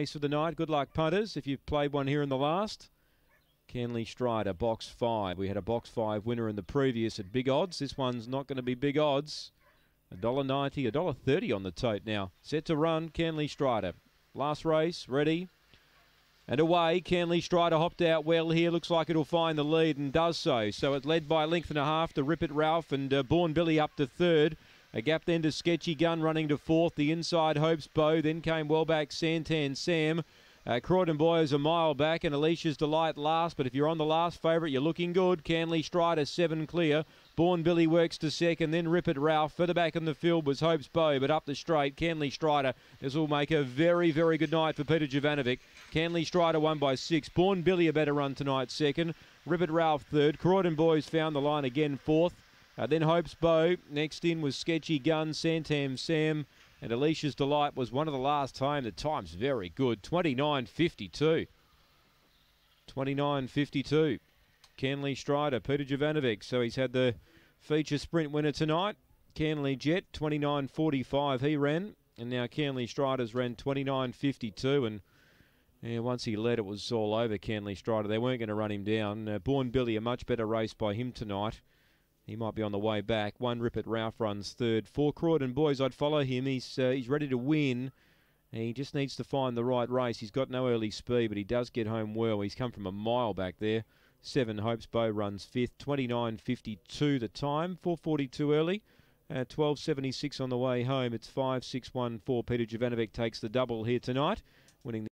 For the night. Good luck, punters, if you've played one here in the last. Canley Strider, box 5. We had a box 5 winner in the previous at big odds. This one's not going to be big odds. $1.90, $1.30 on the tote now. Set to run, Canley Strider. Last race, ready. And away, Canley Strider hopped out well here. Looks like it'll find the lead and does so. So it led by a length and a half to Rip It Ralph and Born Billy up to third. A gap then to Sketchy Gun running to fourth. The inside Hope's Bow. Then came well back Santan Sam. Croydon Boy is a mile back and Alicia's Delight last. But if you're on the last favourite, you're looking good. Canley Strider 7 clear. Born Billy works to second. Then Rip It Ralph. Further back in the field was Hope's Bow. But up the straight, Canley Strider. This will make a very, very good night for Peter Jovanovic. Canley Strider won by 6. Born Billy a better run tonight second. Rip It Ralph third. Croydon Boys found the line again fourth. Then Hope's Bow. Next in was Sketchy Gun, Santam Sam, and Alicia's Delight was one of the last time. The time's very good. 29.52. 29.52. Canley Strider, Peter Jovanovic. So he's had the feature sprint winner tonight. Canley Jet, 29.45 he ran. And now Canley Strider's ran 29.52. And once he led, it was all over Canley Strider. They weren't going to run him down. Born Billy, a much better race by him tonight. He might be on the way back. 1 Rip It Ralph runs third. 4 Croydon Boys, I'd follow him. He's ready to win. He just needs to find the right race. He's got no early speed, but he does get home well. He's come from a mile back there. 7 Hope's Bow runs fifth. 29.52 the time. 4.42 early. 12.76 on the way home. It's 5.614. Peter Jovanovic takes the double here tonight, winning the